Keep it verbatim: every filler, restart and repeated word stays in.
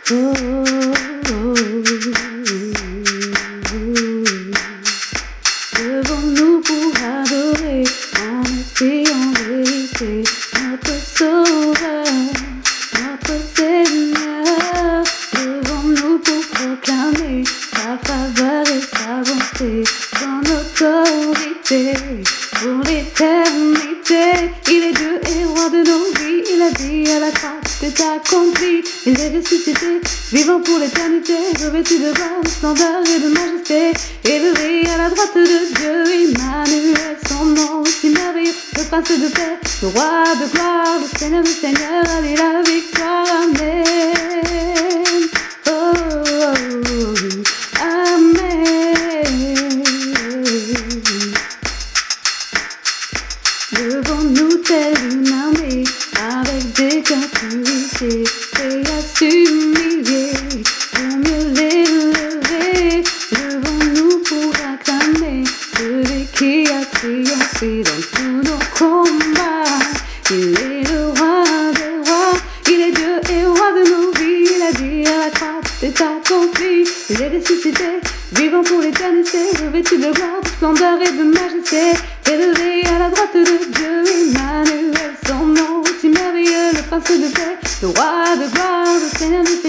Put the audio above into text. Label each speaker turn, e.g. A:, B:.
A: Oh, oh, oh. Devons-nous pour adorer en esprit, en vérité, notre Sauveur, notre Seigneur. Devons-nous pour proclamer sa faveur et sa bonté, son autorité pour l'éternité. Il est Dieu et roi de nos vies. Il a dit à la croix, tout est accompli. Il est ressuscité, vivant pour l'éternité, revêtu de gloire, de splendeur et de majesté, élevé à la droite de Dieu. Emmanuel, son nom si merveilleux, le prince de paix, le roi de gloire, le Seigneur des seigneurs, allez la victoire, amen. Oh, oh, oh, amen. Devons-nous telle une armée, avec des cœurs purifiés, prêts à s'humilier, pour mieux l'élever. Devons-nous pour acclamer celui qui a triomphé dans tous nos combats. Il est le roi des rois, il est Dieu et roi de nos vies. Il a dit à la croix, tout est accompli. Il est ressuscité, vivant pour l'éternité, revêtu de gloire, de splendeur et de majesté, élevé à la droite de Dieu. Emmanuel, son nom si merveilleux, le prince de paix, le roi de gloire, le Seigneur des